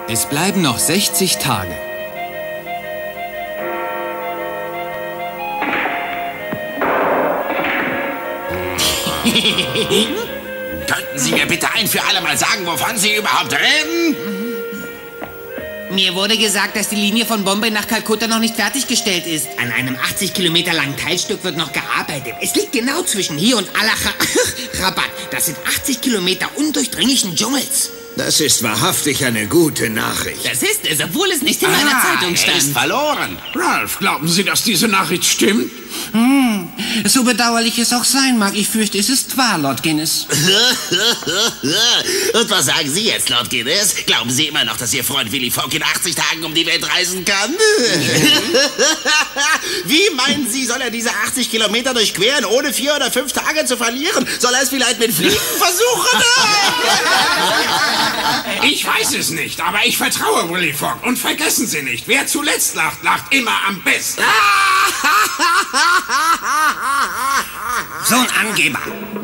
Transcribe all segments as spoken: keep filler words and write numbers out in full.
Es bleiben noch sechzig Tage. Könnten Sie mir bitte ein für alle Mal sagen, wovon Sie überhaupt reden? Mir wurde gesagt, dass die Linie von Bombay nach Kalkutta noch nicht fertiggestellt ist. An einem achtzig Kilometer langen Teilstück wird noch gearbeitet. Es liegt genau zwischen hier und Allahabad. Das sind achtzig Kilometer undurchdringlichen Dschungels. Das ist wahrhaftig eine gute Nachricht. Das ist es, obwohl es nicht in meiner Ah, Zeitung er stand. ist verloren. Ralph, glauben Sie, dass diese Nachricht stimmt? Hm, so bedauerlich es auch sein mag, ich fürchte, es ist wahr, Lord Guinness. Und was sagen Sie jetzt, Lord Guinness? Glauben Sie immer noch, dass Ihr Freund Willy Fogg in achtzig Tagen um die Welt reisen kann? Wie meinen Sie, soll er diese achtzig Kilometer durchqueren, ohne vier oder fünf Tage zu verlieren? Soll er es vielleicht mit Fliegen versuchen? Ich weiß es nicht, aber ich vertraue Willy Fogg. Und vergessen Sie nicht, wer zuletzt lacht, lacht immer am besten. So ein Angeber.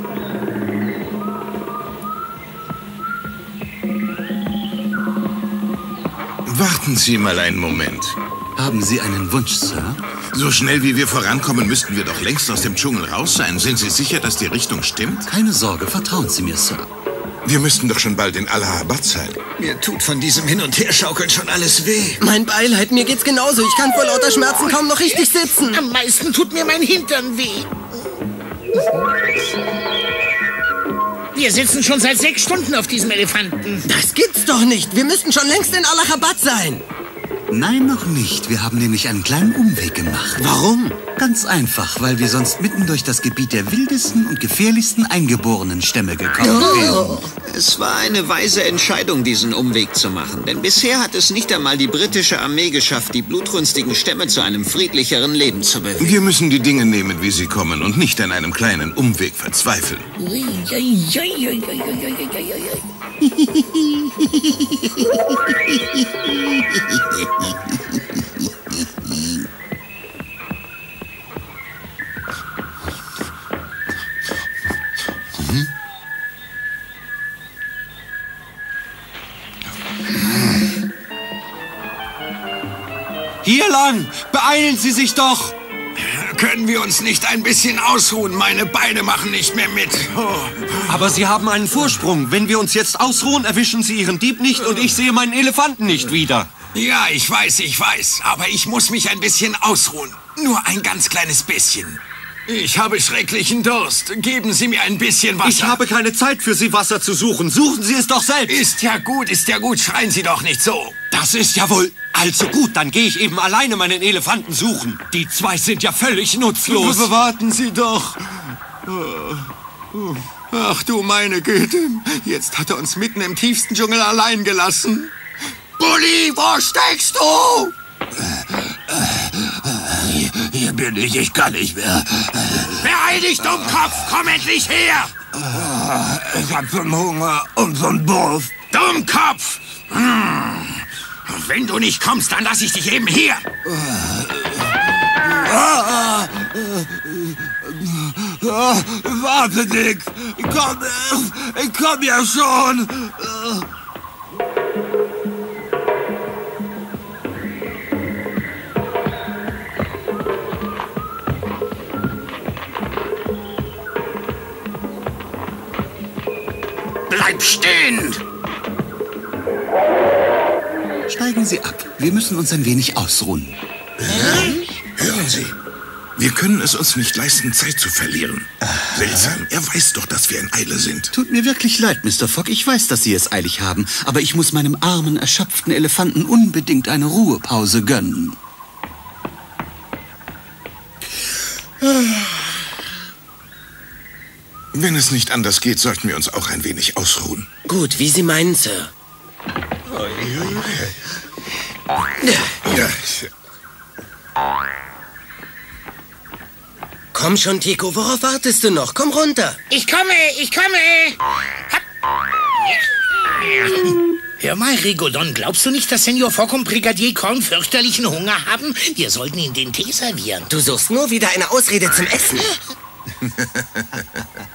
Warten Sie mal einen Moment. Haben Sie einen Wunsch, Sir? So schnell wie wir vorankommen, müssten wir doch längst aus dem Dschungel raus sein. Sind Sie sicher, dass die Richtung stimmt? Keine Sorge, vertrauen Sie mir, Sir. Wir müssten doch schon bald in Allahabad sein. Mir tut von diesem Hin- und Herschaukeln schon alles weh. Mein Beileid, mir geht's genauso. Ich kann vor lauter Schmerzen kaum noch richtig sitzen. Am meisten tut mir mein Hintern weh. Wir sitzen schon seit sechs Stunden auf diesem Elefanten. Das gibt's doch nicht. Wir müssten schon längst in Allahabad sein. Nein, noch nicht. Wir haben nämlich einen kleinen Umweg gemacht. Warum? Ganz einfach, weil wir sonst mitten durch das Gebiet der wildesten und gefährlichsten eingeborenen Stämme gekommen wären. Es war eine weise Entscheidung, diesen Umweg zu machen. Denn bisher hat es nicht einmal die britische Armee geschafft, die blutrünstigen Stämme zu einem friedlicheren Leben zu bewegen. Wir müssen die Dinge nehmen, wie sie kommen und nicht an einem kleinen Umweg verzweifeln. Hier lang! Beeilen Sie sich doch! Können wir uns nicht ein bisschen ausruhen? Meine Beine machen nicht mehr mit. Oh. Aber Sie haben einen Vorsprung. Wenn wir uns jetzt ausruhen, erwischen Sie Ihren Dieb nicht und ich sehe meinen Elefanten nicht wieder. Ja, ich weiß, ich weiß. Aber ich muss mich ein bisschen ausruhen. Nur ein ganz kleines bisschen. Ich habe schrecklichen Durst. Geben Sie mir ein bisschen Wasser. Ich habe keine Zeit für Sie, Wasser zu suchen. Suchen Sie es doch selbst. Ist ja gut, ist ja gut. Schreien Sie doch nicht so. Das ist ja wohl... Also gut, dann gehe ich eben alleine meinen Elefanten suchen. Die zwei sind ja völlig nutzlos. Warten Sie doch. Ach du meine Güte. Jetzt hat er uns mitten im tiefsten Dschungel allein gelassen. Bulli, wo steckst du? Hier, hier bin ich, ich kann nicht mehr. Beeil dich, Dummkopf, komm endlich her! Ich hab so Hunger und so einen Durst. Dummkopf! Hm. Wenn du nicht kommst, dann lass ich dich eben hier. Warte, Dick. Komm, ich komm ja schon. Bleib stehen! Steigen Sie ab. Wir müssen uns ein wenig ausruhen. Hm? Hören Sie, wir können es uns nicht leisten, Zeit zu verlieren. Seltsam, er weiß doch, dass wir in Eile sind. Tut mir wirklich leid, Mister Fogg. Ich weiß, dass Sie es eilig haben. Aber ich muss meinem armen, erschöpften Elefanten unbedingt eine Ruhepause gönnen. Wenn es nicht anders geht, sollten wir uns auch ein wenig ausruhen. Gut, wie Sie meinen, Sir. Ja. Komm schon, Tico, worauf wartest du noch? Komm runter. Ich komme, ich komme. Hab. Hör mal, Rigodon, glaubst du nicht, dass Senior Fogg und Brigadier Korn fürchterlichen Hunger haben? Wir sollten ihnen den Tee servieren. Du suchst nur wieder eine Ausrede zum Essen.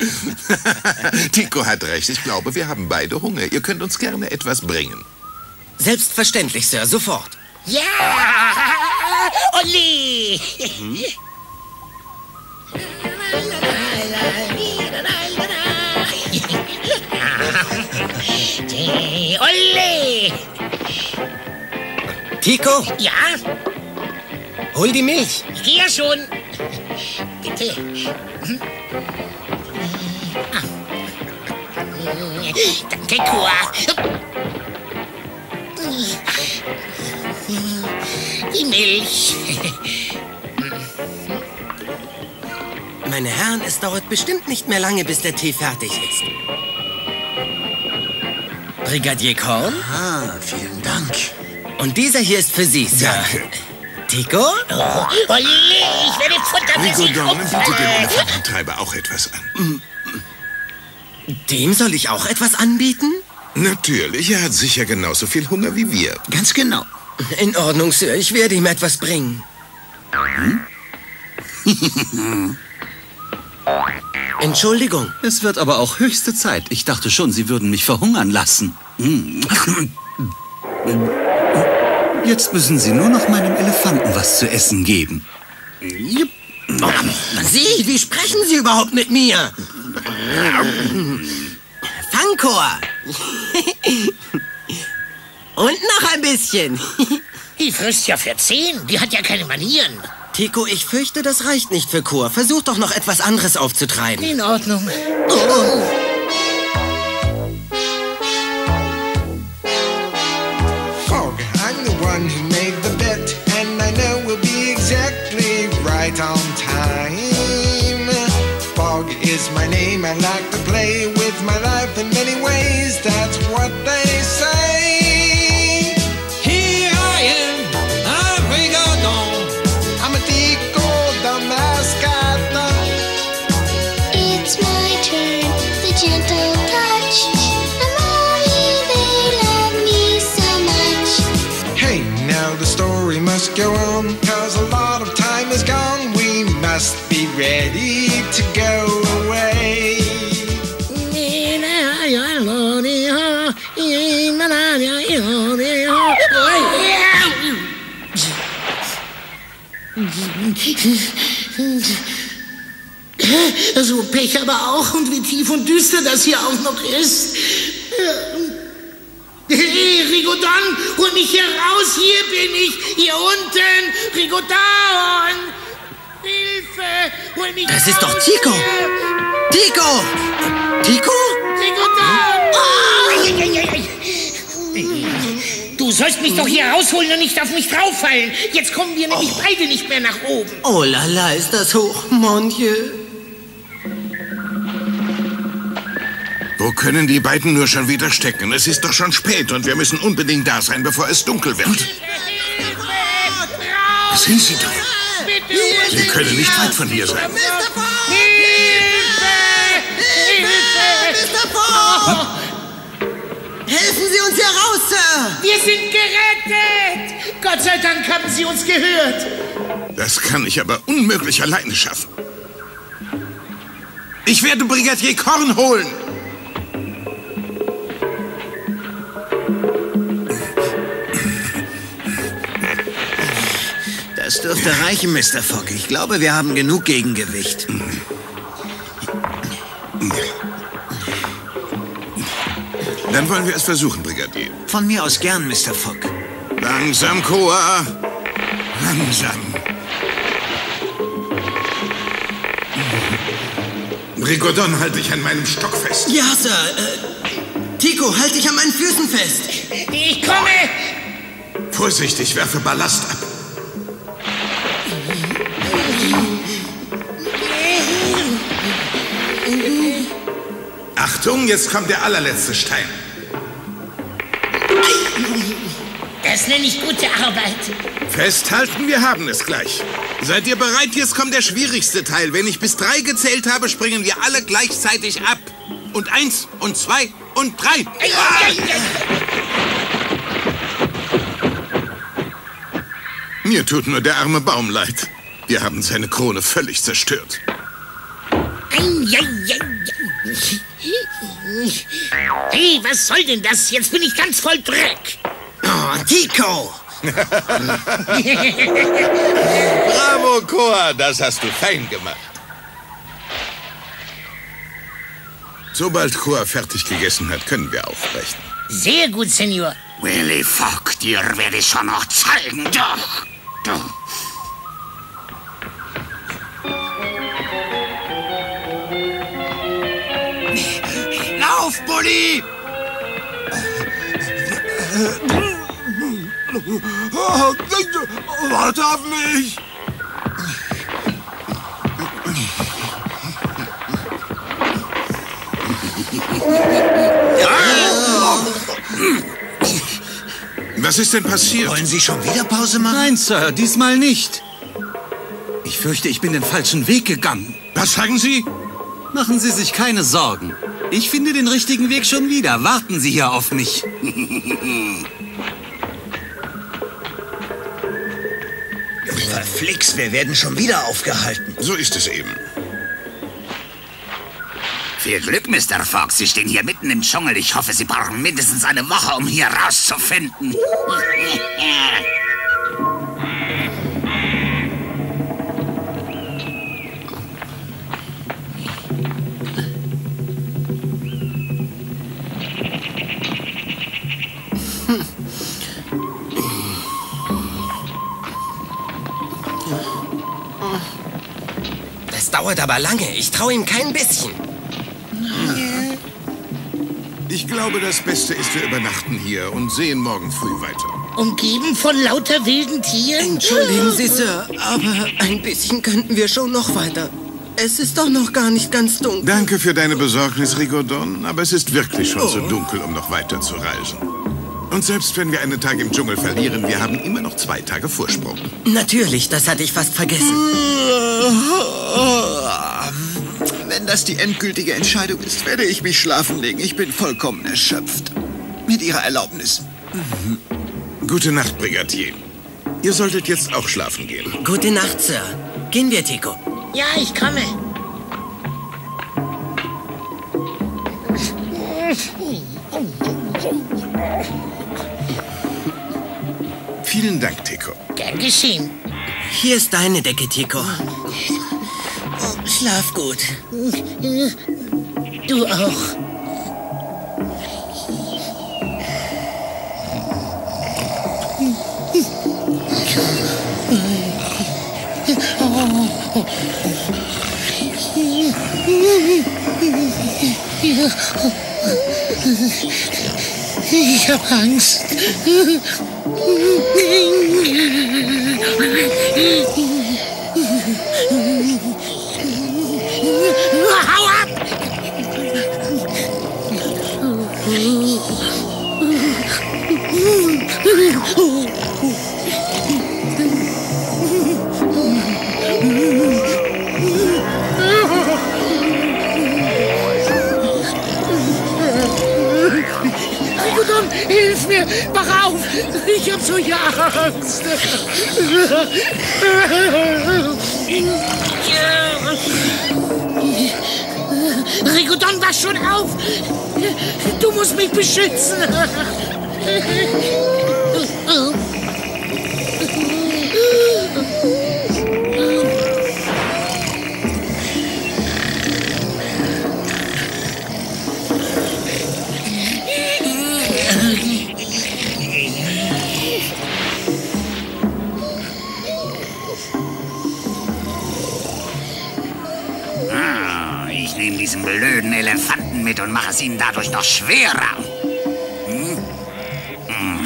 Tico hat recht. Ich glaube, wir haben beide Hunger. Ihr könnt uns gerne etwas bringen. Selbstverständlich, Sir, sofort. Ja! Olli! Hm? Olli! Tico? Ja? Hol die Milch. Ich gehe ja schon. Bitte. Hm? Ah. Danke, Kua. Die Milch. Meine Herren, es dauert bestimmt nicht mehr lange, bis der Tee fertig ist. Brigadier Korn? Ah, vielen Dank. Und dieser hier ist für Sie, Sir. Danke. Tico? Oh, Olli, ich werde Futter für Sie Rigodon, biete dem opfern. Elefantentreiber auch etwas an. Dem soll ich auch etwas anbieten? Natürlich, er hat sicher genauso viel Hunger wie wir. Ganz genau. In Ordnung, Sir. Ich werde ihm etwas bringen. Hm? Entschuldigung. Es wird aber auch höchste Zeit. Ich dachte schon, Sie würden mich verhungern lassen. Hm. Jetzt müssen Sie nur noch meinem Elefanten was zu essen geben. Oh, Sie, wie sprechen Sie überhaupt mit mir? Fangchor. Und noch ein bisschen. Die frisst ja für zehn. Die hat ja keine Manieren. Tico, ich fürchte, das reicht nicht für Chor. Versuch doch noch etwas anderes aufzutreiben. In Ordnung. Oh. Fog, I'm the one who made the bet, and I know we'll be exactly right on time. Fog is my name, I like to play with my life in many ways, that's what they say. Here I am, I'm Rigodon. I'm a Tico, the mascot. It's my turn, the gentle touch. And mommy, they love me so much. Hey, now the story must go on, cause a lot of time is gone. We must be ready to go away. So Pech aber auch und wie tief und düster das hier auch noch ist. Hey, Rigodon, hol mich hier raus, hier bin ich, hier unten, Rigodon! Hilfe, hol mich raus! Das ist doch Tico! Hier. Tico! Tico? Rigodon! Oh! Du sollst mich doch hier rausholen und nicht auf mich drauffallen. Jetzt kommen wir nämlich oh. beide nicht mehr nach oben. Oh la la, ist das hoch, mon Dieu. Wo können die beiden nur schon wieder stecken? Es ist doch schon spät und wir müssen unbedingt da sein, bevor es dunkel wird. Was sind Sie da? Sie können nicht weit von hier sein. Hilfe! Mister Fogg! Helfen Sie uns hier raus, Sir! Wir sind gerettet! Gott sei Dank haben Sie uns gehört. Das kann ich aber unmöglich alleine schaffen. Ich werde Brigadier Korn holen. Das dürfte reichen, Mister Fogg. Ich glaube, wir haben genug Gegengewicht. Dann wollen wir es versuchen, Brigadier. Von mir aus gern, Mister Fogg. Langsam, Koa. Langsam. Rigodon, halt dich an meinem Stock fest. Ja, Sir. Äh, Tico, halt dich an meinen Füßen fest. Ich komme! Vorsichtig, werfe Ballast ab. Achtung, jetzt kommt der allerletzte Stein. Das nenne ich gute Arbeit. Festhalten, wir haben es gleich. Seid ihr bereit? Jetzt kommt der schwierigste Teil. Wenn ich bis drei gezählt habe, springen wir alle gleichzeitig ab. Und eins, und zwei, und drei. Ah! Mir tut nur der arme Baum leid. Wir haben seine Krone völlig zerstört. Hey, was soll denn das? Jetzt bin ich ganz voll Dreck. Oh, Tico! Bravo, Koa, das hast du fein gemacht. Sobald Koa fertig gegessen hat, können wir aufbrechen. Sehr gut, Senior. Willy Fogg, dir werde ich schon noch zeigen, doch. Doch. Lauf, Bulli! Warte auf mich! Was ist denn passiert? Wollen Sie schon wieder Pause machen? Nein, Sir, diesmal nicht. Ich fürchte, ich bin den falschen Weg gegangen. Was sagen Sie? Machen Sie sich keine Sorgen. Ich finde den richtigen Weg schon wieder. Warten Sie hier auf mich. Verflixt, wir werden schon wieder aufgehalten. So ist es eben. Viel Glück, Mister Fogg. Sie stehen hier mitten im Dschungel. Ich hoffe, Sie brauchen mindestens eine Woche, um hier rauszufinden. Das dauert aber lange. Ich traue ihm kein bisschen. Ich glaube, das Beste ist, wir übernachten hier und sehen morgen früh weiter. Umgeben von lauter wilden Tieren? Entschuldigen Sie, Sir, aber ein bisschen könnten wir schon noch weiter. Es ist doch noch gar nicht ganz dunkel. Danke für deine Besorgnis, Rigodon, aber es ist wirklich schon oh. zu dunkel, um noch weiter zu reisen. Und selbst wenn wir einen Tag im Dschungel verlieren, wir haben immer noch zwei Tage Vorsprung. Natürlich, das hatte ich fast vergessen. Wenn das die endgültige Entscheidung ist, werde ich mich schlafen legen. Ich bin vollkommen erschöpft. Mit Ihrer Erlaubnis. Mhm. Gute Nacht, Brigadier. Ihr solltet jetzt auch schlafen gehen. Gute Nacht, Sir. Gehen wir, Tico. Ja, ich komme. Vielen Dank, Tico. Gern geschehen. Hier ist deine Decke, Tico. Schlaf gut. Du auch. Ich hab Angst. Hau ab! Rigodon, hilf mir! Wach auf! Ich hab solche Angst! Rigodon, wach schon auf! Du musst mich beschützen! Ich nehme diesen blöden Elefanten mit und mache es ihnen dadurch noch schwerer. Hm? Hm.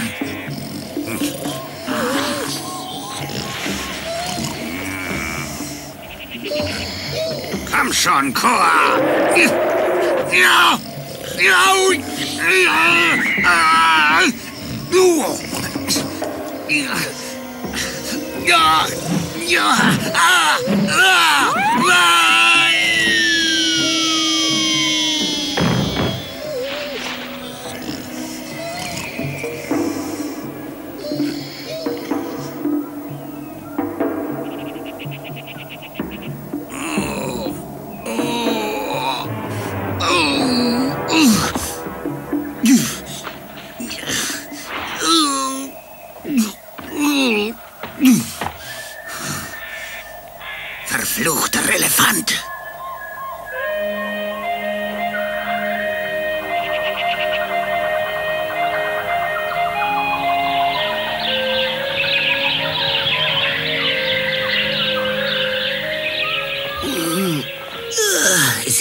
Hm. Komm schon, Koa! Ja! Ja! Ja! Ja! Ja! Ah! Ah! Ah!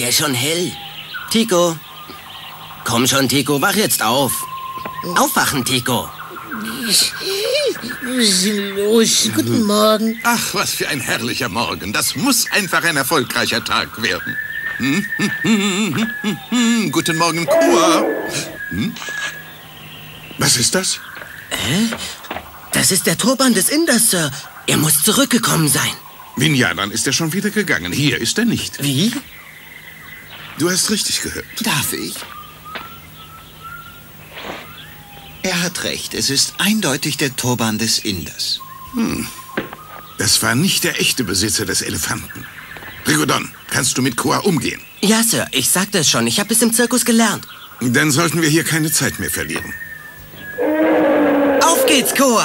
ja schon hell. Tico. Komm schon, Tico, wach jetzt auf. Aufwachen, Tico. Was ist denn los? Guten Morgen. Ach, was für ein herrlicher Morgen. Das muss einfach ein erfolgreicher Tag werden. Hm? Hm, hm, hm, hm, hm. Guten Morgen, Kua. Hm? Was ist das? Hä? Das ist der Turban des Inders, Sir. Er muss zurückgekommen sein. Vinja, dann ist er schon wieder gegangen. Hier ist er nicht. Wie? Du hast richtig gehört. Darf ich? Er hat recht. Es ist eindeutig der Turban des Inders. Hm. Das war nicht der echte Besitzer des Elefanten. Rigodon, kannst du mit Kua umgehen? Ja, Sir. Ich sagte es schon. Ich habe es im Zirkus gelernt. Dann sollten wir hier keine Zeit mehr verlieren. Auf geht's, Kua!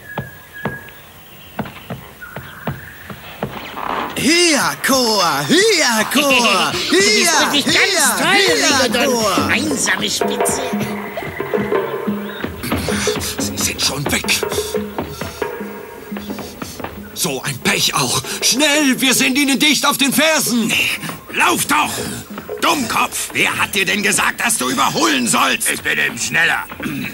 Hier, Kua! Hier, Kua! Du bist wirklich ganz hier, toll, Kua! Einsame Spitze. Sie sind schon weg. So ein Pech auch. Schnell, wir sind Ihnen dicht auf den Fersen. Lauf doch! Dummkopf! Wer hat dir denn gesagt, dass du überholen sollst? Ich bin eben schneller.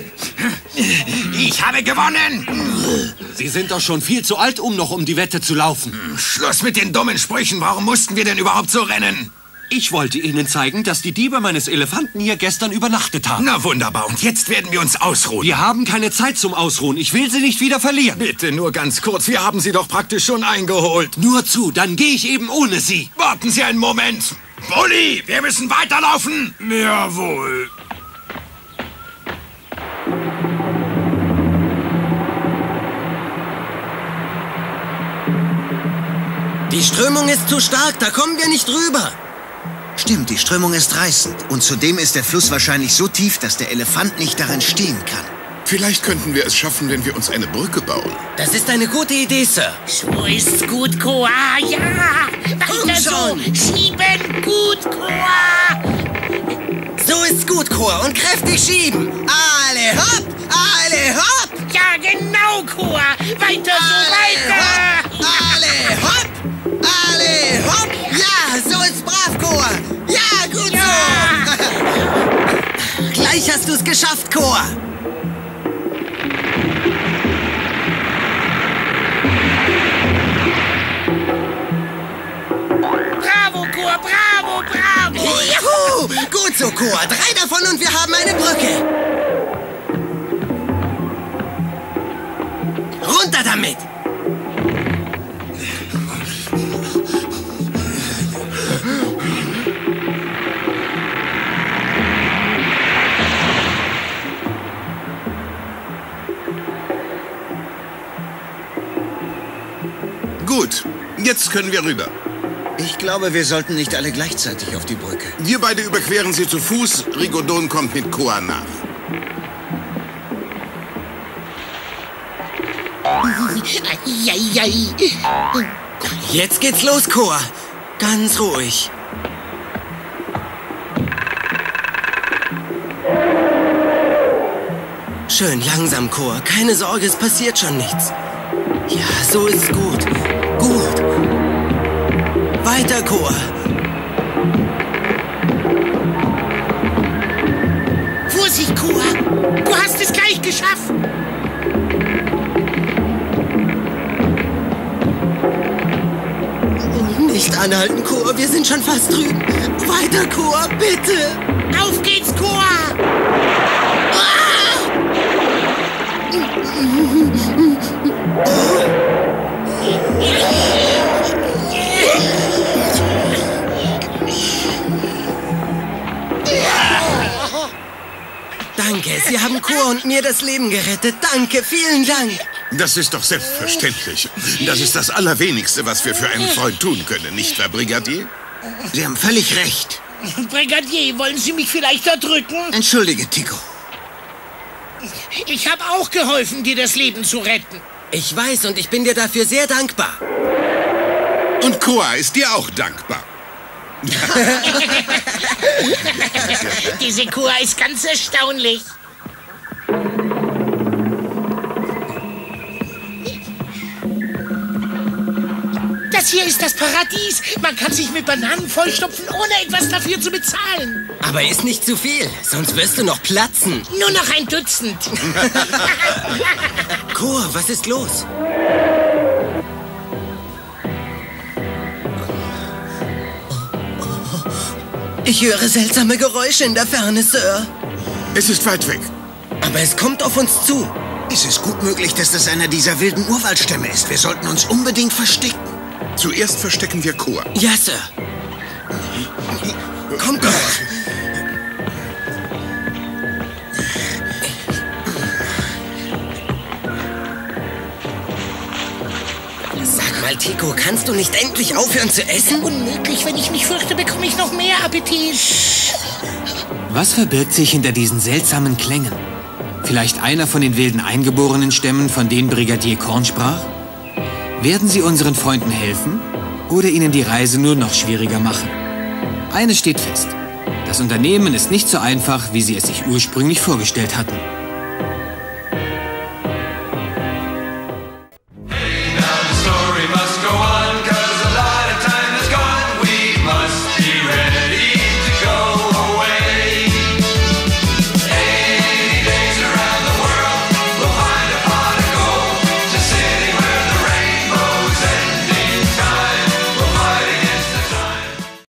Ich habe gewonnen! Sie sind doch schon viel zu alt, um noch um die Wette zu laufen. Schluss mit den dummen Sprüchen. Warum mussten wir denn überhaupt so rennen? Ich wollte Ihnen zeigen, dass die Diebe meines Elefanten hier gestern übernachtet haben. Na wunderbar, und jetzt werden wir uns ausruhen. Wir haben keine Zeit zum Ausruhen. Ich will Sie nicht wieder verlieren. Bitte, nur ganz kurz. Wir haben Sie doch praktisch schon eingeholt. Nur zu, dann gehe ich eben ohne Sie. Warten Sie einen Moment. Bulli, wir müssen weiterlaufen. Jawohl. Die Strömung ist zu stark, da kommen wir nicht rüber. Stimmt, die Strömung ist reißend. Und zudem ist der Fluss wahrscheinlich so tief, dass der Elefant nicht darin stehen kann. Vielleicht könnten wir es schaffen, wenn wir uns eine Brücke bauen. Das ist eine gute Idee, Sir. So ist's gut, Kua. Ja, weiter so. Schieben, gut, Kua. So ist's gut, Kua. Und kräftig schieben. Alle hopp, alle hopp. Ja, genau, Kua. Weiter so, weiter. Alle hopp, alle hopp. Ja, so ist's brav, Kua. Ja, gut Ja. so. Gleich hast du's geschafft, Kua. Bravo, Kua, bravo, bravo. Juhu! Gut so, Kua. Drei davon und wir haben eine Brücke. Runter damit! Gut, jetzt können wir rüber. Ich glaube, wir sollten nicht alle gleichzeitig auf die Brücke. Wir beide überqueren sie zu Fuß. Rigodon kommt mit Kua nach. Eieiei. Jetzt geht's los, Kua. Ganz ruhig. Schön langsam, Kua. Keine Sorge, es passiert schon nichts. Ja, so ist gut. Gut. Weiter, Kua. Vorsicht, Kua. Du hast es gleich geschafft. Nicht anhalten, Kua. Wir sind schon fast drüben. Weiter, Kua, bitte. Auf geht's, Kua. Danke, Sie haben Kua und mir das Leben gerettet. Danke, vielen Dank. Das ist doch selbstverständlich. Das ist das Allerwenigste, was wir für einen Freund tun können, nicht wahr, Brigadier? Sie haben völlig recht. Brigadier, wollen Sie mich vielleicht erdrücken? Entschuldige, Tico. Ich habe auch geholfen, dir das Leben zu retten. Ich weiß und ich bin dir dafür sehr dankbar. Und Kua ist dir auch dankbar. Diese Kua ist ganz erstaunlich. Das Das hier ist das Paradies. Man kann sich mit Bananen vollstopfen, ohne etwas dafür zu bezahlen. Aber ist nicht zu viel, sonst wirst du noch platzen. Nur noch ein Dutzend. Kor, was ist los? Ich höre seltsame Geräusche in der Ferne, Sir. Es ist weit weg. Aber es kommt auf uns zu. Es ist gut möglich, dass das einer dieser wilden Urwaldstämme ist. Wir sollten uns unbedingt verstecken. Zuerst verstecken wir Kor. Ja, Sir. Kommt doch. Sag mal, Tico, kannst du nicht endlich aufhören zu essen? Unmöglich, wenn ich mich fürchte, bekomme ich noch mehr Appetit. Was verbirgt sich hinter diesen seltsamen Klängen? Vielleicht einer von den wilden eingeborenen Stämmen, von denen Brigadier Korn sprach? Werden sie unseren Freunden helfen oder ihnen die Reise nur noch schwieriger machen? Eines steht fest. Das Unternehmen ist nicht so einfach, wie sie es sich ursprünglich vorgestellt hatten.